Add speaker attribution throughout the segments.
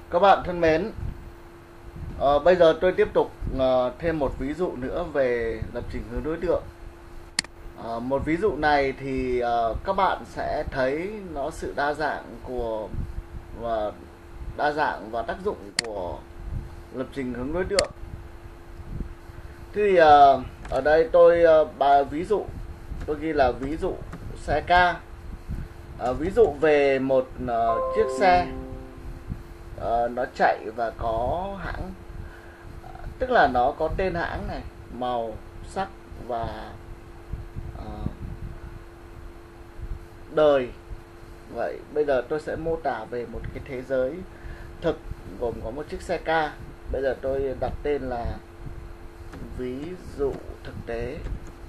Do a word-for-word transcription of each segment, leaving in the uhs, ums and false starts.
Speaker 1: Các bạn thân mến, ờ, bây giờ tôi tiếp tục ờ, thêm một ví dụ nữa về lập trình hướng đối tượng. Ờ, một ví dụ này thì ờ, các bạn sẽ thấy nó sự đa dạng của và đa dạng và tác dụng của lập trình hướng đối tượng. Thì ờ, ở đây tôi ờ, bà ví dụ tôi ghi là ví dụ xe ca. Ờ, ví dụ về một ờ, chiếc xe ờ, nó chạy và có hãng, tức là nó có tên hãng này, màu sắc và uh, đời. Vậy bây giờ tôi sẽ mô tả về một cái thế giới thực gồm có một chiếc xe ca. Bây giờ tôi đặt tên là ví dụ thực tế.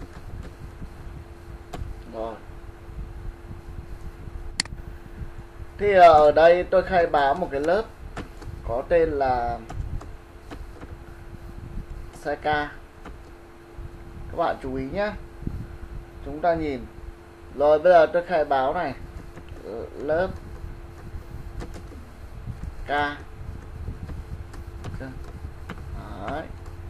Speaker 1: Rồi. Thì ở đây tôi khai báo một cái lớp có tên là xe ca. Các bạn chú ý nhé. Chúng ta nhìn. Rồi bây giờ tôi khai báo này, lớp ca. Đấy.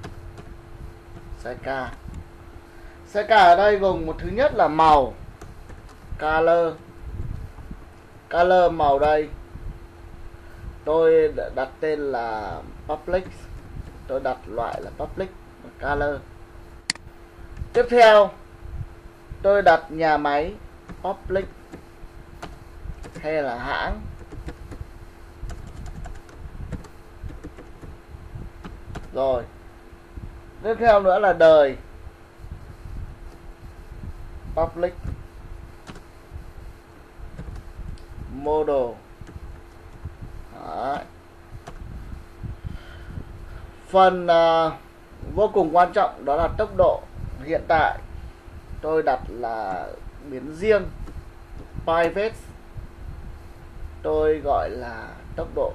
Speaker 1: Xe ca. Xe ca ở đây gồm một thứ nhất là màu, color. Color màu đây tôi đặt tên là public. Tôi đặt loại là public color. Tiếp theo tôi đặt nhà máy public hay là hãng. Rồi. Tiếp theo nữa là đời, public model. Đấy. Phần uh, vô cùng quan trọng đó là tốc độ. Hiện tại tôi đặt là biến riêng private, tôi gọi là tốc độ.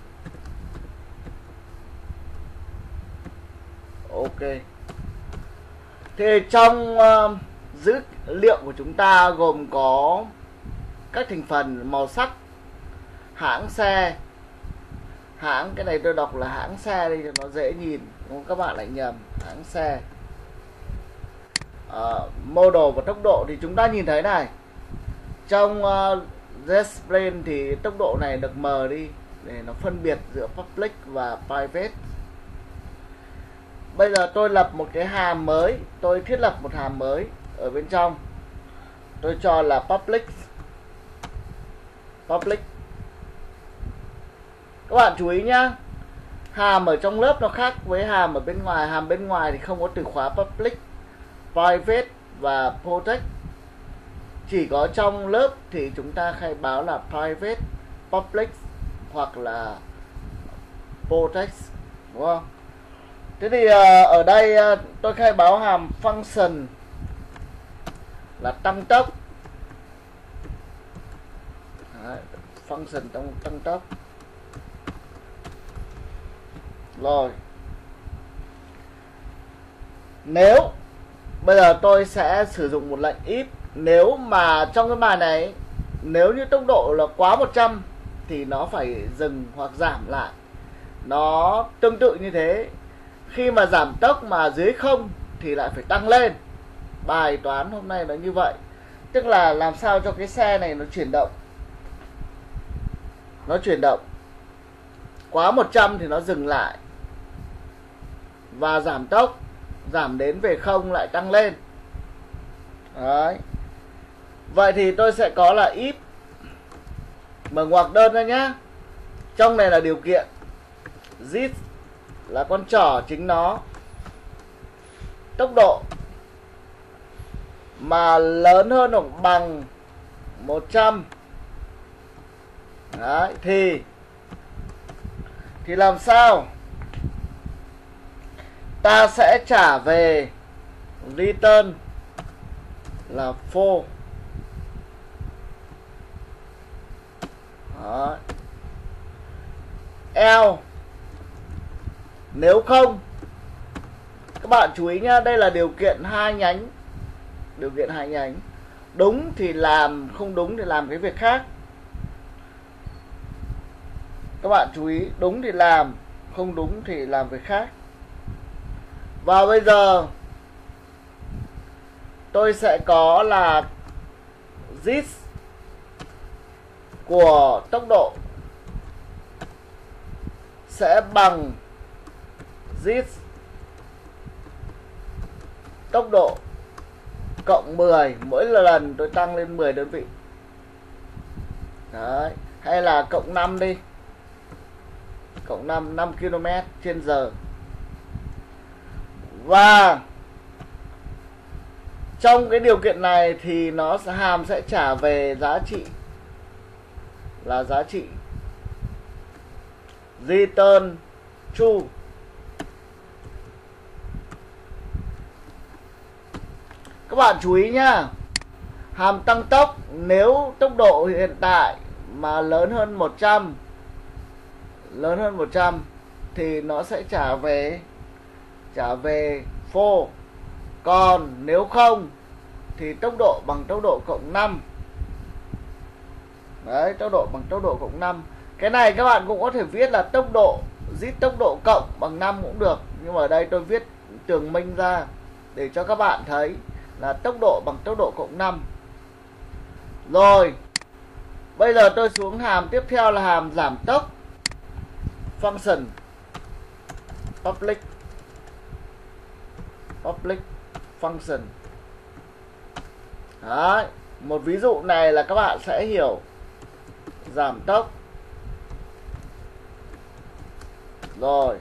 Speaker 1: Ok. Thì trong uh, dữ liệu của chúng ta gồm có các thành phần màu sắc, hãng xe. Hãng, cái này tôi đọc là hãng xe đi cho nó dễ nhìn, không các bạn lại nhầm. Hãng xe. Uh, model và tốc độ thì chúng ta nhìn thấy này. Trong uh, JetBrains thì tốc độ này được mờ đi để nó phân biệt giữa public và private. Bây giờ tôi lập một cái hàm mới, tôi thiết lập một hàm mới ở bên trong. Tôi cho là public. Public. Các bạn chú ý nhá. Hàm ở trong lớp nó khác với hàm ở bên ngoài. Hàm bên ngoài thì không có từ khóa public, private và protect. Chỉ có trong lớp thì chúng ta khai báo là private, public hoặc là protect, đúng không? Thế thì ở đây tôi khai báo hàm function là tăng tốc. Đấy, function tăng, tăng tốc. Rồi. Nếu bây giờ tôi sẽ sử dụng một lệnh if. Nếu mà trong cái bài này, nếu như tốc độ là quá một trăm thì nó phải dừng hoặc giảm lại. Nó tương tự như thế. Khi mà giảm tốc mà dưới không thì lại phải tăng lên. Bài toán hôm nay là như vậy. Tức là làm sao cho cái xe này nó chuyển động. Nó chuyển động. Quá một trăm thì nó dừng lại. Và giảm tốc. Giảm đến về không lại tăng lên. Đấy. Vậy thì tôi sẽ có là if. Mở ngoặc đơn ra nhá. Trong này là điều kiện. This là con trỏ chính nó. Tốc độ mà lớn hơn hoặc bằng một trăm. Đấy, thì Thì làm sao? Ta sẽ trả về return là false. Đấy. Else, nếu không. Các bạn chú ý nhá, đây là điều kiện hai nhánh. Điều kiện hai nhánh. Đúng thì làm, không đúng thì làm cái việc khác. các bạn chú ý, đúng thì làm, không đúng thì làm việc khác. Và bây giờ tôi sẽ có là zip của tốc độ sẽ bằng zip tốc độ cộng mười, mỗi lần tôi tăng lên mười đơn vị. Đấy, hay là cộng năm đi. Cộng năm, năm ki lô mét trên giờ. Và trong cái điều kiện này thì nó sẽ hàm sẽ trả về giá trị là giá trị return true. Các bạn chú ý nhá. Hàm tăng tốc nếu tốc độ hiện tại mà lớn hơn một trăm, lớn hơn một trăm thì nó sẽ trả về trả về false. Còn nếu không thì tốc độ bằng tốc độ cộng năm. Đấy, tốc độ bằng tốc độ cộng năm. Cái này các bạn cũng có thể viết là tốc độ zip tốc độ cộng bằng năm cũng được, nhưng mà ở đây tôi viết tường minh ra để cho các bạn thấy là tốc độ bằng tốc độ cộng năm. Rồi, bây giờ tôi xuống hàm tiếp theo là hàm giảm tốc. Function public public function. Đấy, một ví dụ này là các bạn sẽ hiểu giảm tốc. Rồi.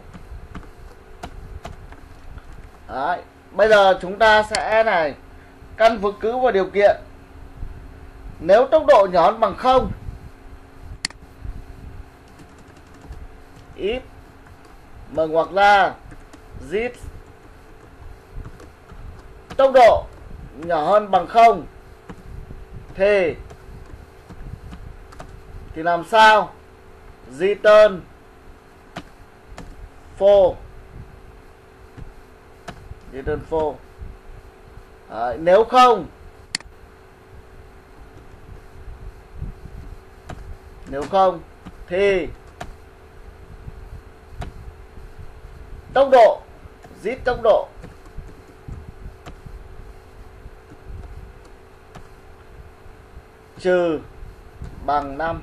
Speaker 1: Đấy, bây giờ chúng ta sẽ này căn cứ vào điều kiện. Nếu tốc độ nhỏ hơn bằng không, if mở ngoặc ra zip tốc độ nhỏ hơn bằng không thì thì làm sao? Return false. Return false. Đấy, nếu không Nếu không thì tốc độ zip tốc độ trừ bằng năm.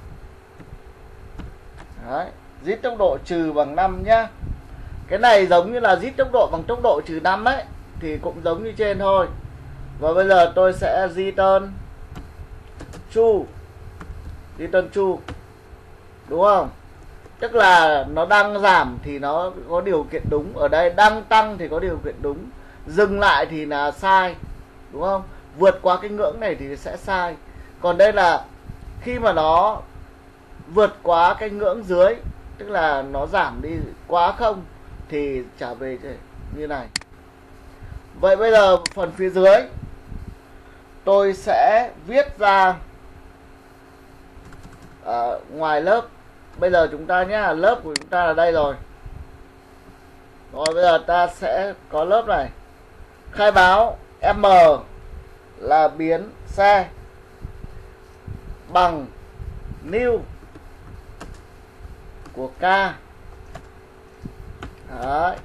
Speaker 1: Đấy, zip tốc độ trừ bằng năm nhá. Cái này giống như là zip tốc độ bằng tốc độ trừ năm ấy, thì cũng giống như trên thôi. Và bây giờ tôi sẽ return true. Return true. Đúng không? Tức là nó đang giảm thì nó có điều kiện đúng. Ở đây đang tăng thì có điều kiện đúng. Dừng lại thì là sai. Đúng không? Vượt qua cái ngưỡng này thì sẽ sai. Còn đây là khi mà nó vượt quá cái ngưỡng dưới, tức là nó giảm đi quá không, thì trả về như này. Vậy bây giờ phần phía dưới tôi sẽ viết ra à, ngoài lớp. Bây giờ chúng ta nhá, lớp của chúng ta là đây rồi. Rồi bây giờ ta sẽ có lớp này. Khai báo M là biến xe bằng new của K. Đấy.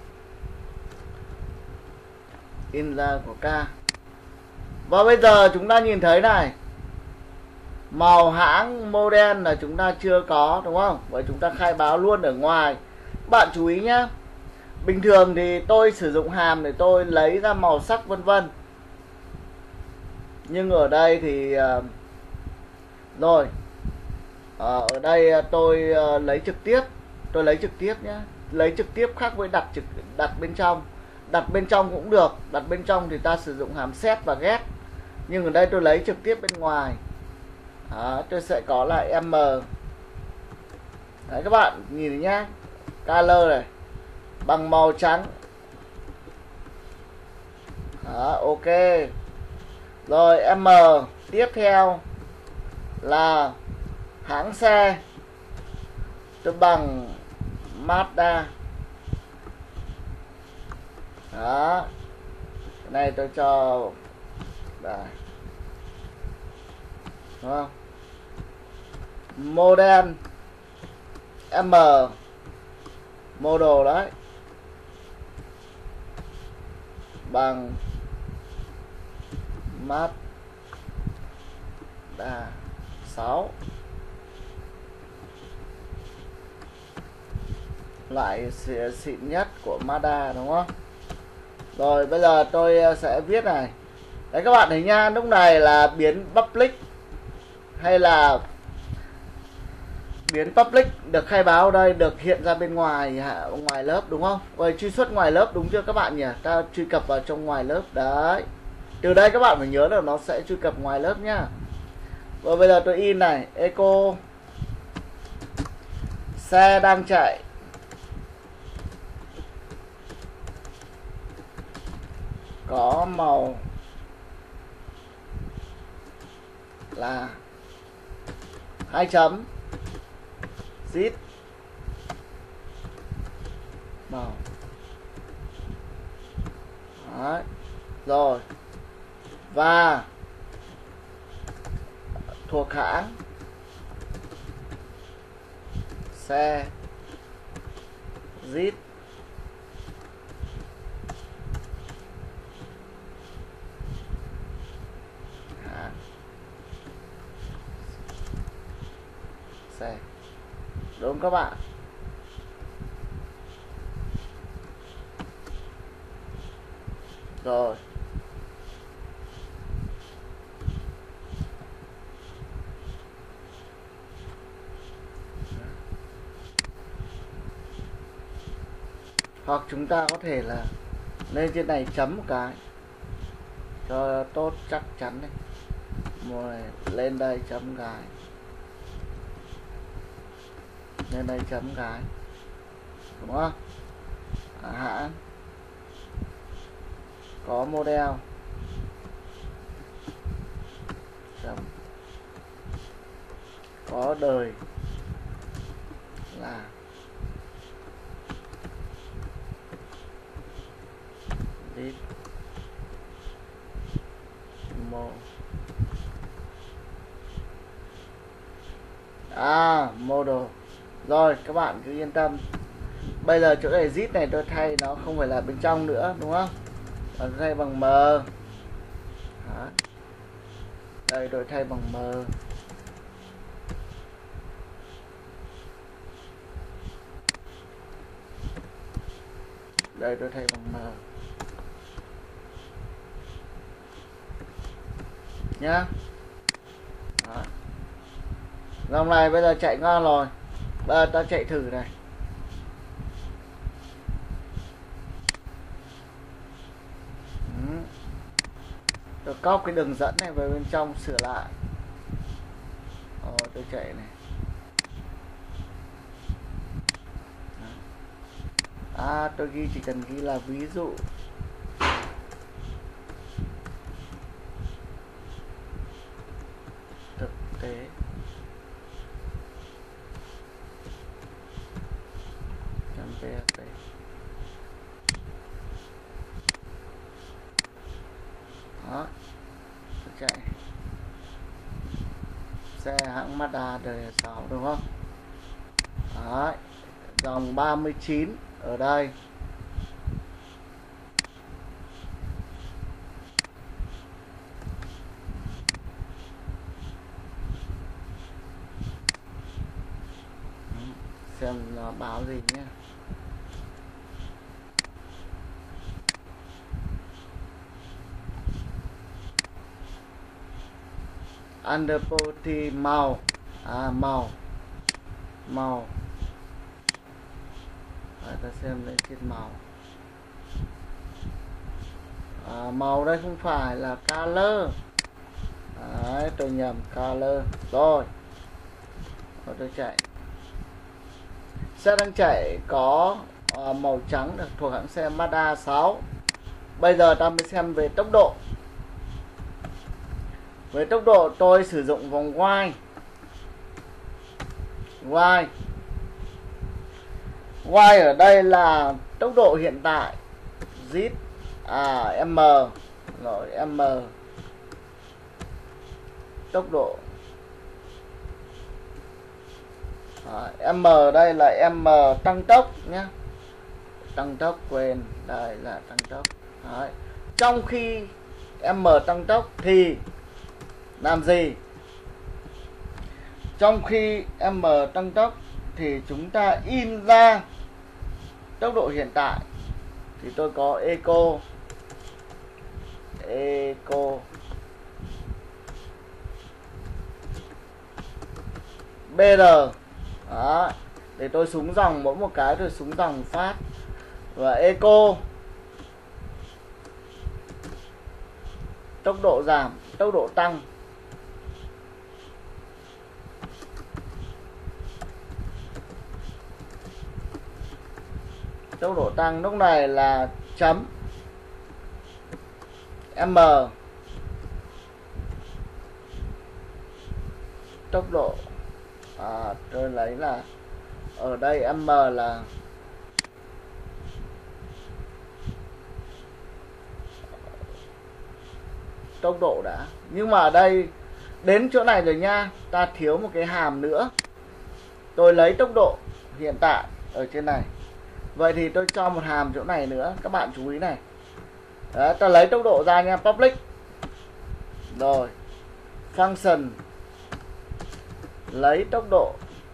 Speaker 1: In ra của K. Và bây giờ chúng ta nhìn thấy này, màu hãng model là chúng ta chưa có, đúng không? Vậy chúng ta khai báo luôn ở ngoài. Bạn chú ý nhé. Bình thường thì tôi sử dụng hàm để tôi lấy ra màu sắc vân vân. Nhưng ở đây thì uh, rồi uh, ở đây tôi uh, lấy trực tiếp. Tôi lấy trực tiếp nhé. Lấy trực tiếp khác với đặt trực đặt bên trong. Đặt bên trong cũng được. Đặt bên trong thì ta sử dụng hàm set và get. Nhưng ở đây tôi lấy trực tiếp bên ngoài. Đó, tôi sẽ có lại M. Đấy, các bạn nhìn nhá. Color này bằng màu trắng. Đó, ok. Rồi M tiếp theo là hãng xe. Tôi bằng Mazda. Đó. Cái này tôi cho đây. Đúng không? Model M model đấy bằng Mazda sáu, loại xịn nhất của Mazda đúng không? Rồi bây giờ tôi sẽ viết này. Đấy các bạn thấy nha, lúc này là biến public hay là biến public được khai báo đây, được hiện ra bên ngoài ngoài lớp đúng không? Rồi truy xuất ngoài lớp đúng chưa các bạn nhỉ? Ta truy cập vào trong ngoài lớp đấy. Từ đây các bạn phải nhớ là nó sẽ truy cập ngoài lớp nhá. Rồi bây giờ tôi in này, echo xe đang chạy có màu là hai chấm zip màu. Đấy. Rồi và thuộc hãng xe zip xe, đúng các bạn. Rồi hoặc chúng ta có thể là lên trên này chấm một cái cho tốt chắc chắn này, rồi lên đây chấm cái, lên đây chấm cái, đúng không? À, hãng có model chấm có đời là Zip mo à model. Rồi các bạn cứ yên tâm. Bây giờ chỗ này zip này tôi thay nó không phải là bên trong nữa đúng không? Tôi thay bằng M. Đó. Đây tôi thay bằng M. Đây tôi thay bằng M nhá. Đó. Dòng này bây giờ chạy ngon rồi. Bây giờ ta chạy thử này. Ừ. Tôi copy cái đường dẫn này vào bên trong sửa lại. Ồ, tôi chạy này. À, tôi ghi chỉ cần ghi là ví dụ. Thực tế. Trong pê hát pê. Đó. Tôi chạy. Xe hãng Mazda đời sáu đúng không? Đấy. Dòng ba mươi chín ở đây. Xem nó báo gì nhé. Underbody màu. À màu. Màu. Rồi ta xem lên trên màu. À, màu đây không phải là color. Đấy, tôi nhầm color. Rồi. Rồi tôi chạy. Xe đang chạy có uh, màu trắng được thuộc hãng xe Mazda sáu. Bây giờ ta mới xem về tốc độ. Với tốc độ tôi sử dụng vòng Y. Y. Y ở đây là tốc độ hiện tại. Z à M rồi M tốc độ Đấy, M đây là M tăng tốc nhé. Tăng tốc quên, đây là tăng tốc. Đấy. Trong khi M tăng tốc thì làm gì? Trong khi M tăng tốc thì chúng ta in ra tốc độ hiện tại. Thì tôi có echo echo bê rờ. Đó. Để tôi súng dòng mỗi một cái tôi súng dòng phát. Và echo tốc độ giảm, tốc độ tăng. Tốc độ tăng lúc này là chấm M. Tốc độ à, tôi lấy là ở đây M là tốc độ đã. Nhưng mà ở đây đến chỗ này rồi nha, ta thiếu một cái hàm nữa. Tôi lấy tốc độ hiện tại ở trên này. Vậy thì tôi cho một hàm chỗ này nữa, các bạn chú ý này. Đấy, ta lấy tốc độ ra nha, public. Rồi, function lấy tốc độ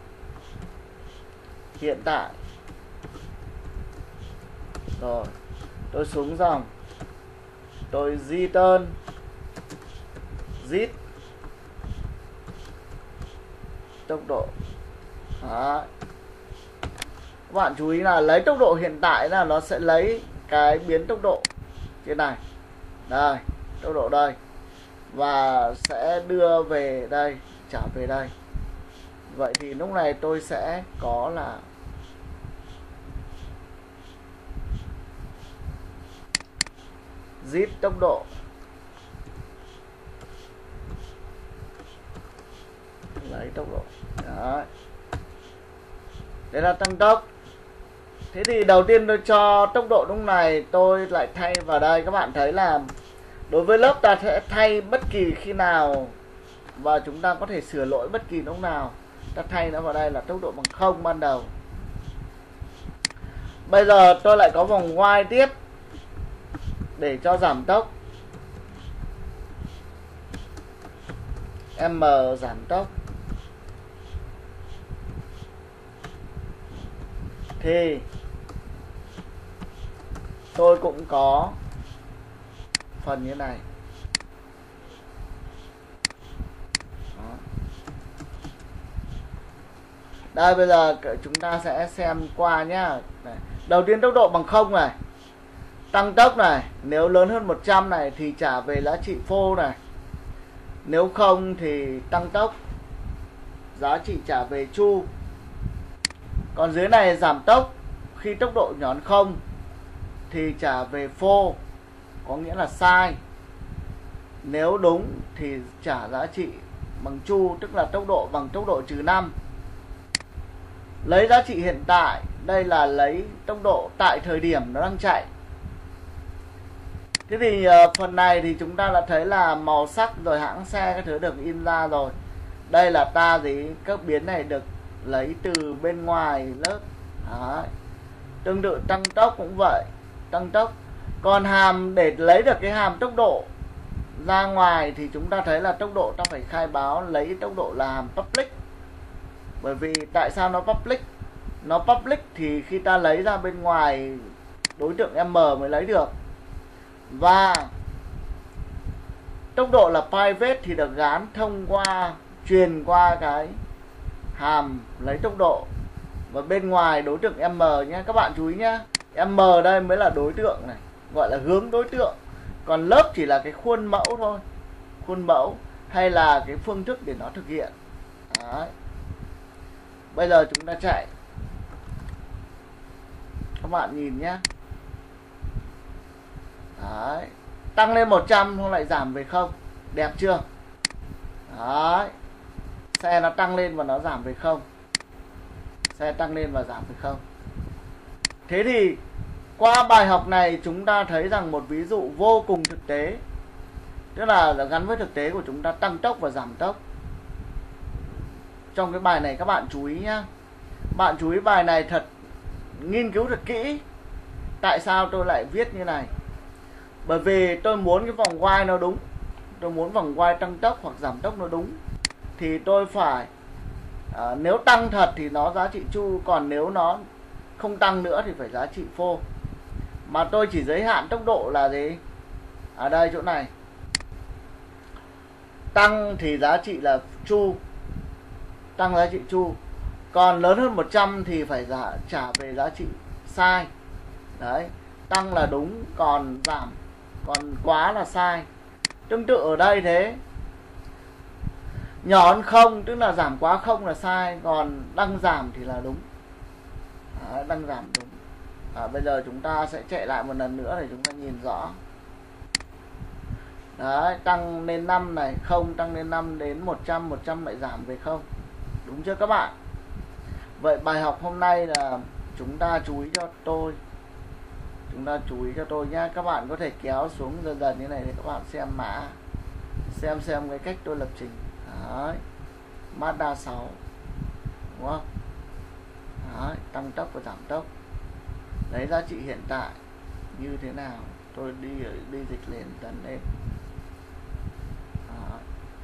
Speaker 1: hiện tại. Rồi, tôi xuống dòng. Tôi return zip tốc độ. Đó. Các bạn chú ý là lấy tốc độ hiện tại là nó sẽ lấy cái biến tốc độ trên này. Đây, tốc độ đây. Và sẽ đưa về đây, trả về đây. Vậy thì lúc này tôi sẽ có là zip tốc độ. Lấy tốc độ. Đấy. Đây là tăng tốc. Thế thì đầu tiên tôi cho tốc độ lúc này tôi lại thay vào đây. Các bạn thấy là đối với lớp ta sẽ thay bất kỳ khi nào và chúng ta có thể sửa lỗi bất kỳ lúc nào. Ta thay nó vào đây là tốc độ bằng không ban đầu. Bây giờ tôi lại có vòng while tiếp để cho giảm tốc. M giảm tốc. Thì tôi cũng có phần như này. Đó. Đây bây giờ chúng ta sẽ xem qua nhá. Đầu tiên tốc độ bằng không này. Tăng tốc này, nếu lớn hơn một trăm này thì trả về giá trị phô này. Nếu không thì tăng tốc, giá trị trả về chu. Còn dưới này giảm tốc, khi tốc độ nhỏ hơn không thì trả về phô, có nghĩa là sai. Nếu đúng thì trả giá trị bằng chu, tức là tốc độ bằng tốc độ trừ năm. Lấy giá trị hiện tại, đây là lấy tốc độ tại thời điểm nó đang chạy. Thế thì uh, phần này thì chúng ta đã thấy là màu sắc rồi hãng xe các thứ được in ra rồi. Đây là ta gì, các biến này được lấy từ bên ngoài lớp. Đấy. Tương tự tăng tốc cũng vậy, tăng tốc. Còn hàm để lấy được cái hàm tốc độ ra ngoài thì chúng ta thấy là tốc độ ta phải khai báo lấy tốc độ là hàm public. Bởi vì tại sao nó public? Nó public thì khi ta lấy ra bên ngoài đối tượng M mới lấy được. Và tốc độ là private thì được gán thông qua, truyền qua cái hàm lấy tốc độ. Và bên ngoài đối tượng M nhé, các bạn chú ý nhé. M đây mới là đối tượng này, gọi là hướng đối tượng. Còn lớp chỉ là cái khuôn mẫu thôi, khuôn mẫu hay là cái phương thức để nó thực hiện. Đấy. Bây giờ chúng ta chạy. Các bạn nhìn nhé. Đấy. Tăng lên một trăm không lại giảm về không. Đẹp chưa? Đấy. Xe nó tăng lên và nó giảm về không. Xe tăng lên và giảm về không. Thế thì qua bài học này chúng ta thấy rằng một ví dụ vô cùng thực tế, tức là gắn với thực tế của chúng ta, tăng tốc và giảm tốc. Trong cái bài này các bạn chú ý nhá. Bạn chú ý bài này thật, nghiên cứu thật kỹ. Tại sao tôi lại viết như này? Bởi vì tôi muốn cái vòng quay nó đúng. Tôi muốn vòng quay tăng tốc hoặc giảm tốc nó đúng. Thì tôi phải à, nếu tăng thật thì nó giá trị chu, còn nếu nó không tăng nữa thì phải giá trị phô. Mà tôi chỉ giới hạn tốc độ là gì? Ở đây chỗ này. Tăng thì giá trị là chu, tăng giá trị chu. Còn lớn hơn một trăm thì phải giả, trả về giá trị sai. Đấy, tăng là đúng, còn giảm, còn quá là sai. Tương tự ở đây thế. Nhỏ hơn không tức là giảm quá không là sai, còn tăng giảm thì là đúng. Đấy, tăng giảm đúng. À, bây giờ chúng ta sẽ chạy lại một lần nữa để chúng ta nhìn rõ. Đấy, tăng lên năm này, không tăng lên năm đến một trăm, một trăm lại giảm về không. Đúng chưa các bạn? Vậy bài học hôm nay là chúng ta chú ý cho tôi. Chúng ta chú ý cho tôi nhá. Các bạn có thể kéo xuống dần dần như này để các bạn xem mã. Xem xem cái cách tôi lập trình. Đấy, Mazda sáu, đúng không? Đấy, tăng tốc và giảm tốc. Lấy giá trị hiện tại như thế nào. Tôi đi đi dịch lên dần lên. Đấy.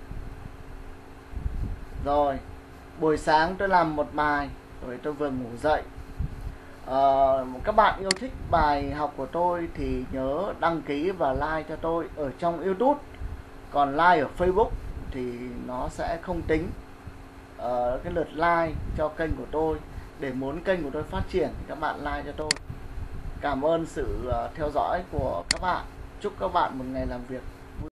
Speaker 1: Rồi, buổi sáng tôi làm một bài, rồi tôi vừa ngủ dậy. À, các bạn yêu thích bài học của tôi thì nhớ đăng ký và like cho tôi ở trong YouTube. Còn like ở Facebook thì nó sẽ không tính uh, cái lượt like cho kênh của tôi. Để muốn kênh của tôi phát triển thì các bạn like cho tôi. Cảm ơn sự uh, theo dõi của các bạn. Chúc các bạn một ngày làm việc